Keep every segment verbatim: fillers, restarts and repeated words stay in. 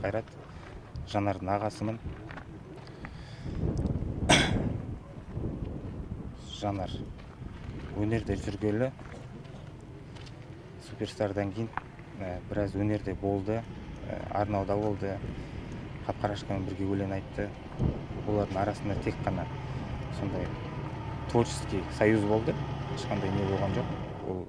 Қайрат, Жанардың ағасымын. Жанар өнерде жүргелі, Суперстардан кейін біраз өнерде болды, арнауда болды, Қап-қарашқамен бірге өлең айтты. Олардың арасында тек қана сондай творческий союз болды, ешқандай не болған жоқ. Ол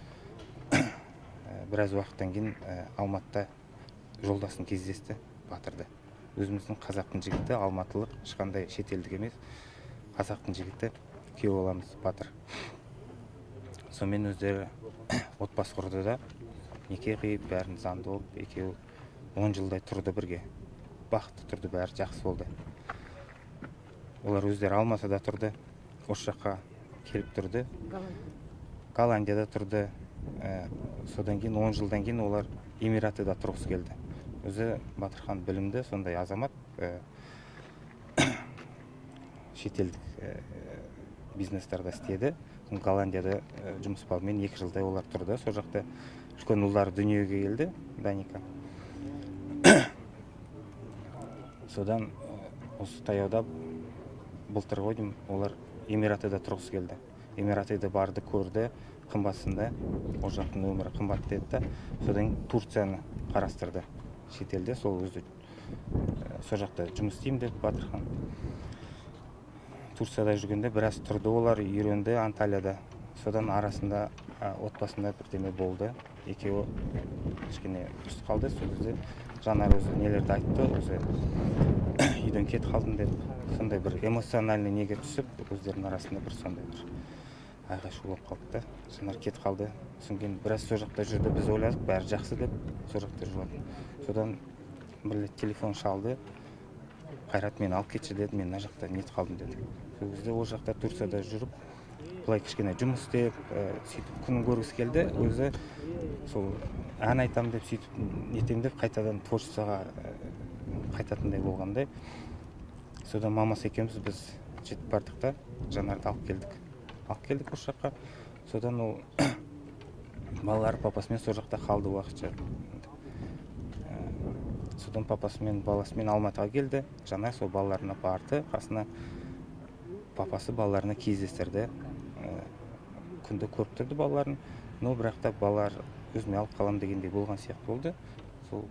біраз уақыттан кейін Алматыда жолдасын кездесті, Батырды. Өзіміздің қазақтың жігіті, алматылық, ешқандай шетелдік емес, қазақтың жігіті, күйеу боламыз Батыр. Сонымен өздері отбасы құрды да, неке қиып, бәрін заңды болып, екеуі он жылдай тұрды бірге. Бақытты тұрды, бәрі жақсы болды. Олар өздері Алматыда тұрды, осы жаққа келіп тұрды. Голландияда тұрды. Содан кейін он жылдан кейін олар Эмиратыда тұрғысы келді. Өзі Батырхан білімді, сондай азамат, шетелдік бизнестарда істеді. Голландияда жұмыс бабымен екі жылдай олар тұрды. Сол жақта үлкен ұлдары дүниеге келді, Даника. Содан осы таяуда былтыр ғой деймін, олар Эмиратыда тұрғысы келді. Эмиратыда барды, көрді, қымбатсында, ол жақтың өмірі қымбат деді. Содан Турцияны қарастырды шетелде, сол өзі сол жақта жұмыс істеймін деп Батырхан. Турцияда жүргенде біраз тұрды, олар үйренді Анталияда. Содан арасында отбасында бірдеме болды. Екеуі кішкене ұрысып қалды. Сол кезде Жанар өзі нелерді айтты, өзі үйден кет қалдым деп, сондай бір эмоциональный неге түсіп, өздерінің арасында бір сондай бір айғай-шу болып қалды. Жанар кет қалды. Содан кейін біраз сол жақта жүрді, біз ойладық, бәрі жақсы деп, сол жақта жүрген. Содан бір рет телефон шалды. Қайрат мені алып кетші деді, мен мына жақта нет қалдым деді. Сол кезде ол жақта Турцияда жүріп, былай кішкене жұмыс істеп, сөйтіп күнін көргісі келді. Өзі сол ән айтам деп сөйтіп нетем деп қайтадан творчествоға қайтатындай болғандай. Содан мамасы екеуміз біз жетіп бардық та, Жанарды алып келдік. Алып келдік осы жаққа. Содан ол балалар папасымен сол жақта қалды уақытша. Содан папасымен, баласымен Алматыға келді. Жанар сол балаларына барды, қасына папасы балаларына кездестірді. Күнді көріп тұрды балаларын. Но бірақ та балалар өзіме алып қалам дегендей болған сияқты болды. Сол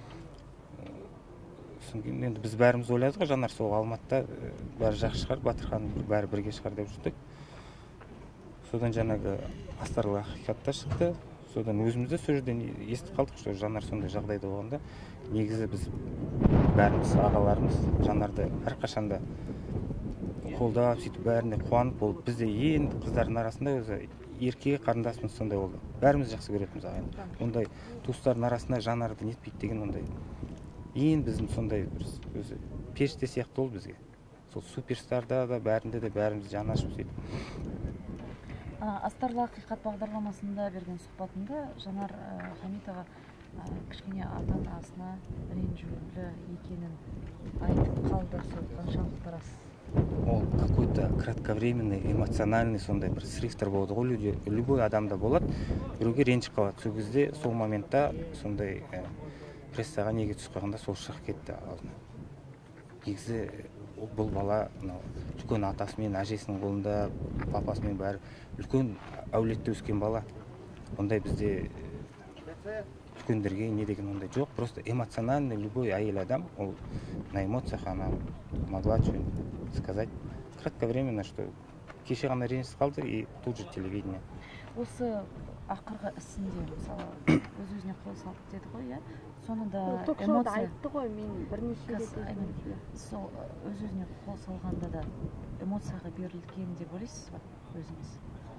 енді біз бәріміз ойладық ғой, Жанар сол Алматыда бәрі жақсы шығар, Батырхан бәрі бірге шығар деп жүрдік. Содан жаңағы астарлы ақиқатта шықты. Содан өзімізде сол жерден естіп қалдық, что Жанар сондай жағдайда болғанда, негізі біз бәріміз ағаларымыз Жанарды әрқашанда қолдап, сөйтіп бәріне қуанып, ол бізде ең қыздардың арасында өзі ерке қарындасымыз сондай болды. Бәріміз жақсы көретінбіз ағайын. Ондай туыстардың арасында Жанарды нетпейді деген ондай ең біздің сондай өзі періште сияқты болды бізге. Сол Суперстарда да бәрінде де бәріміз жаны ашып сөйтіп. Астарлы ақиқат бағдарламасында берген сұхбатында Жанар Хамитова кішкене ата-анасына ренжулі екенін айтып қалды. Сол қаншалықты рас? Ол какой-то кратковременный, эмоциональный сондай бір срывтар болды ғой, люди, любой адамда болады, біреуге ренжіп қалады. Сол кезде, сол моментта сондай прессаға неге түсіп қалғанда сол шығып кетті алдына. Негізі бұл бала үлкен атасымен, әжесінің қолында, папасымен бәрі үлкен әулетте өскен бала. Ондай бізде үлкендерге не деген ондай жоқ, просто эмоциональный любой әйел адам, ол на эмоциях она могла что-нибудь сказать кратковременно, что кеше ғана ренжісіп қалды и тут же телевидение. Осы ақырғы ісінде мысалы өз-өзіне қол салды деді ғой, иә? Соңында эмоция айтты ғой, мен бірнеше рет сол өз-өзіне қол салғанда да эмоцияға берілген деп ойлайсыз ба өзіңіз?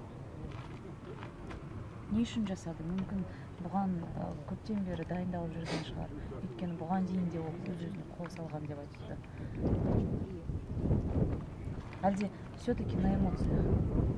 Не үшін жасады? Мүмкін бұған көптен бері дайындалып жүрген шығар. Өйткені бұған дейін де ол өз-өзіне қол салған деп айтты. Әлде все-таки на эмоциях?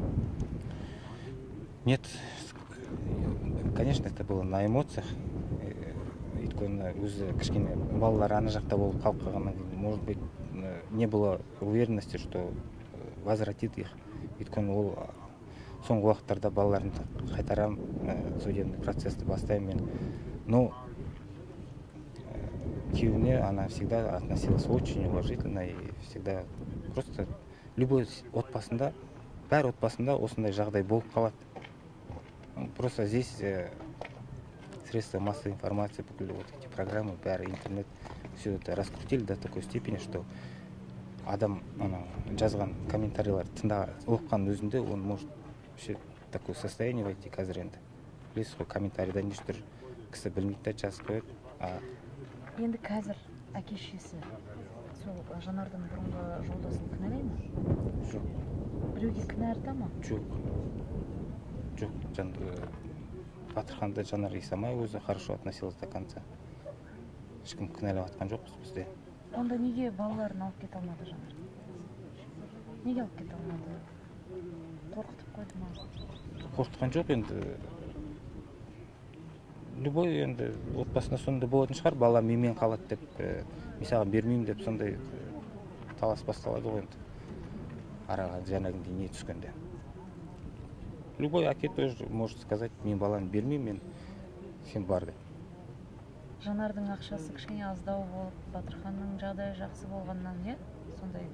Нет, конечно, это было на эмоциях. Өйткені өзі кішкене балалар ана жақта болып қалып қалғаннан кейін, может быть, не было уверенности, что возвратит их. Өйткені ол соңғы уақыттарда балаларын қайтарам, судебный процессті бастаймын мен. Но күйеуіне она всегда относилась очень уважительно и всегда просто любой отбасында, бәр отбасында осындай жағдай болып қалады. Просто здесь э, средства массовой информации, вот эти программы, бәрі интернет, все это раскрутили до такой степени, что адам ана жазған комментарийлар тыңда оқыған өзінде он может вообще такое состояние войти қазір енді. Білесіз ғой, комментарийда неше кісі білмейді да жазып қояды. А енді қазір әке-шешесі сол Жанардың бұрынғы жолдасын кінәлай ма? жоқ, Біреуге кінә арта ма? жоқ, жоқ. Жан, Батырханды Жанар Исамай өзі хорошо относилась до конца. Ешкім кінәлап атқан жоқпыз бізде. Онда неге балаларын алып кете алмады Жанар? Неге алып кете алмады? Қорқытып қойды ма? Қорқытқан жоқ енді. Любой енді отбасында сонда болатын шығар, бала менімен қалады деп, мен саған бермеймін деп сондай талас басталады ғой енді. Араға жаңағындай не түскенде. Любой әке тоже может сказать, мен баланы бермеймін, мен сен бар деп. Жанардың ақшасы кішкене аздау болып, Батырханның жағдайы жақсы болғаннан, е? Сондай.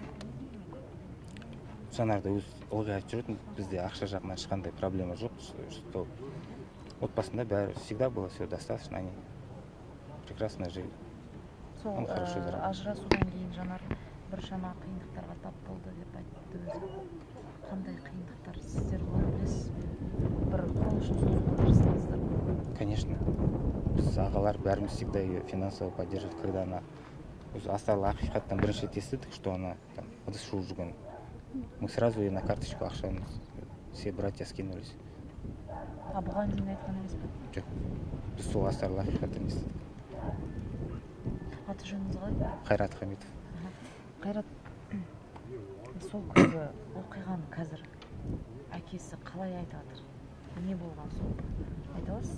Жанарда өз ылғи айтып жүретін, бізде ақша жағынан ешқандай проблема жоқ, что отбасында бәрі всегда было все достаточно, они прекрасно жили. Сол ажырасудан кейін Жанар біршама қиындықтарға тап болды деп айтты өзі. Қандай қиындықтар сіздер оны білесіз бе? Бір қол ұшын созуға тырыстыңыздар ма? Конечно. Біз ағалар бәріміз всегда ее финансово поддерживать, когда она Астарлы ақиқаттан бірінші рет естідік, что она там ыдыс жуып жүрген. Мы сразу ей на карточку ақшаны все братья скинулись. А бұған дейін айтқан емес пе? Жоқ. Біз сол астарлы ақиқаттан естідік. Аты жөніңіз қалай? Қайрат Хамитов. Қайрат, сол күнгі оқиғаны қазір әкесі қалай айтып жатыр? Не болған сол? Айта аласыз?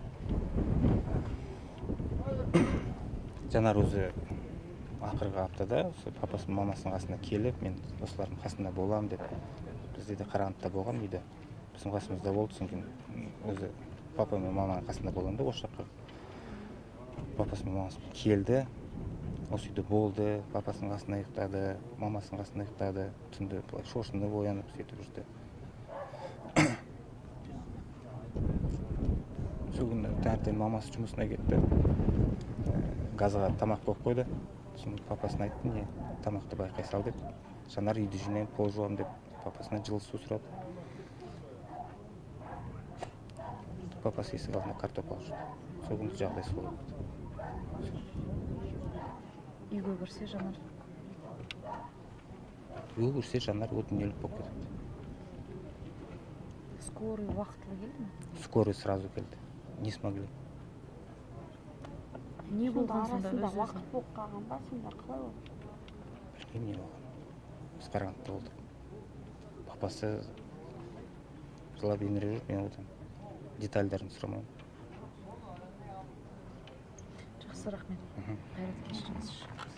Жанар өзі ақырғы аптада папасының мамасының қасына келіп, мен осылардың қасында болам деп, бізде де Қарағандыда болған үйде. Біздің қасымызда болды, соң кейін өзі папа мен маманың қасында болғанда осы жаққа. Папасы мен мамасы келді, осы үйде болды, папасының қасында ұйықтады, мамасының қасында ұйықтады, түнде шошынып оянып сөйтіп жүрді. Сол күні таңертең мамасы жұмысына кетті, газға тамақ қойып қойды. Соң папасына айтты, не тамақты байқай сал деп. Жанар үйді жинаймын, пол жуамын деп папасына жылы су сұрады. Папасы есік алдына картоп алып жүрді. Сол күні жағдай сол болды. Үйге кірсе Жанар? Үйге кірсе Жанар өтінелік болып кетеді. Скорый уақытылы келді ме? Скорый сразу келді. Не смогли. Не болған сонда арасында өз-өзіне? уақыт болып қалған ба, сонда қалай болды? Білмеймін не болған. Біз Қарағандыда болдық. Папасы жылап еңіреп жүр, мен одан детальдарын сұрамаймын. Жақсы, рахмет. Қайрат, кешіріңізші.